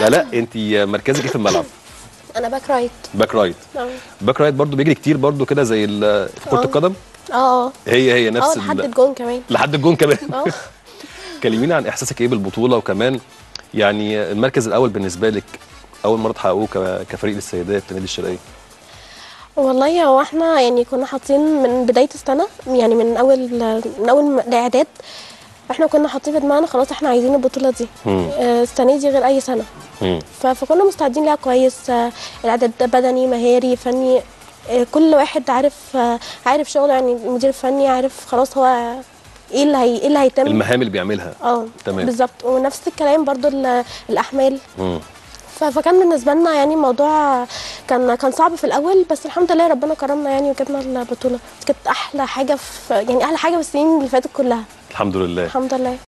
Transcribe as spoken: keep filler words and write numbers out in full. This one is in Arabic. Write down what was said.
لا انت مركزك ايه في الملعب؟ انا باك رايت. باك رايت. اه باك رايت برضو بيجري كتير برضو كده زي ال- في كرة اه القدم؟ اه هي هي نفس اه لحد ال- الجون كمان. لحد الجون كمان. اه كلميني عن احساسك ايه بالبطولة، وكمان يعني المركز الاول بالنسبة لك اول مرة تحققوه ك- كفريق للسيدات في نادي الشرقية. والله هو احنا يعني كنا حاطين من بدايه السنه، يعني من اول من اول ما- الاعداد احنا كنا حاطين في دماغنا خلاص احنا عايزين البطوله دي. مم. آه، السنه دي غير اي سنه. مم. ف- فكنا مستعدين ليها كويس. آه، الاعداد بدني مهاري فني. آه، كل واحد عارف آه، عارف شغله، يعني المدير الفني عارف خلاص هو ايه اللي هي ايه اللي هيتم. المهام اللي بيعملها. اه تمام. بالظبط. ونفس الكلام برضو ال- الاحمال. مم. ف- فكان بالنسبه لنا يعني الموضوع كان كان صعب في الاول، بس الحمد لله ربنا كرمنا يعني وجبنا البطوله. كانت احلى حاجه في يعني احلى حاجه في السنين اللي فاتت كلها. الحمد لله. الحمد لله.